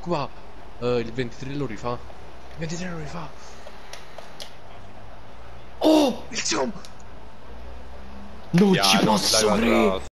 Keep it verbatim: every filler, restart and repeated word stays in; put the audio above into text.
qua. Uh, il ventitré lo rifà. Il ventitré lo rifà. Oh, il zoom. Non ci Piano, posso dai, credere. quadrato.